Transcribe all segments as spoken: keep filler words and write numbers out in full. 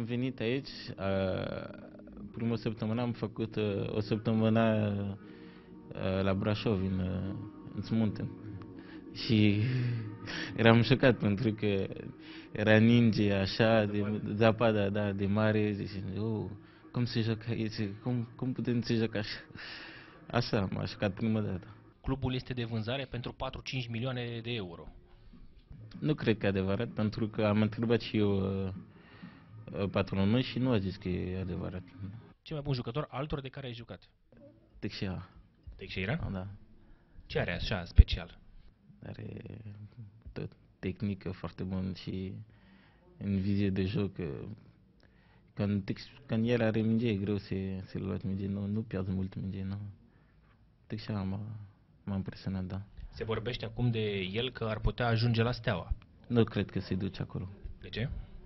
am venit aici, prima săptămână am făcut o săptămână la Brașov, în, în Smunten. Și eram șocat pentru că era ninge așa, de zapada, da, de mare. Zice, oh, cum se joacă aici? Cum, cum putem să joacă așa? Așa m-a șocat prima dată. Clubul este de vânzare pentru patru-cinci milioane de euro. Nu cred că e adevărat, pentru că am întrebat și eu patronul meu și nu a zis că e adevărat. Cel mai bun jucător altor de care ai jucat? Teixeira. Teixeira? Da. Ce are așa special? Are tot tehnică foarte bună și în vizie de joc. Când, când el are minge, e greu să, să lua minge, nu, nu piază mult minge, nu. Teixeira m-a impresionat, da. Se vorbește acum de el că ar putea ajunge la Steaua. Nu cred că se duce acolo. De ce?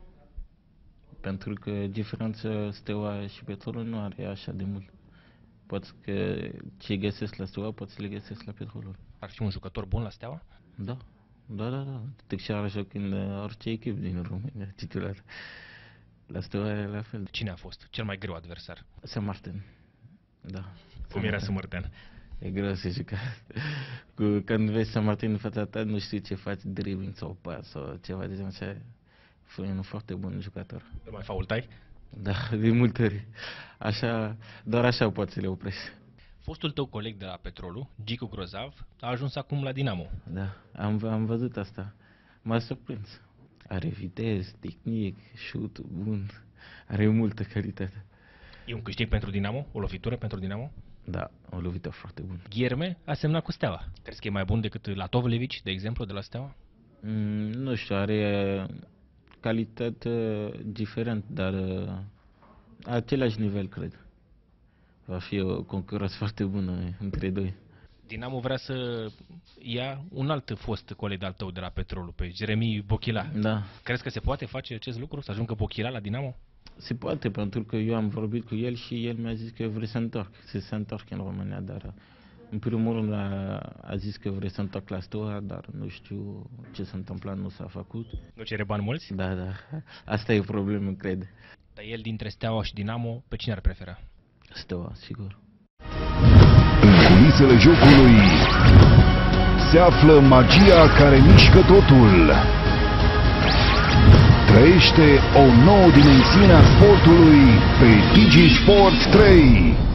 Pentru că diferența Steaua și Petrolul nu are așa de mult. Poți că ce găsesc la Steaua, poți să le găsesc la Petrolul. Ar fi un jucător bun la Steaua? Da, da, da, da. Teixeira joacă în orice echipă din România, titular. La Steaua e la fel. Cine a fost cel mai greu adversar? Saint-Martin. Da. Cum era Saint-Martin? E greu să juca. Când vezi Saint-Martin în fața ta, nu știi ce faci, dribbling sau pas sau ceva de genul așa. Foi un foarte bun jucător. Nu mai faultai? Da, de multe ori. Așa, doar așa poți să le oprești. Fostul tău coleg de la Petrolul, Gicu Grozav, a ajuns acum la Dinamo. Da, am, am văzut asta. M-a surprins. Are viteză, tehnic, șut bun, are multă calitate. E un câștig pentru Dinamo? O lovitură pentru Dinamo? Da, o lovită foarte bună. Ghierme a semnat cu Steaua. Crezi că e mai bun decât Latovlevici, de exemplu, de la Steaua? Mm, nu știu, are calitate diferent, dar același nivel, cred. Va fi o concurență foarte bună între doi. Dinamo vrea să ia un alt fost coleg al tău de la Petrolul, pe Jeremy Bochila. Da. Crezi că se poate face acest lucru, să ajungă Bochila la Dinamo? Se poate, pentru că eu am vorbit cu el și el mi-a zis că vrea să întorc, să se întorc în România, dar în primul rând a, a zis că vrea să întorc la Steaua, dar nu știu ce s-a întâmplat, nu s-a făcut. Nu cere bani mulți? Da, da, asta e problemă, cred. Dar el dintre Steaua și Dinamo, pe cine ar prefera? Steaua, sigur. În culisele jocului se află magia care mișcă totul. Trăiește o nouă dimensiune a sportului pe Digi Sport trei.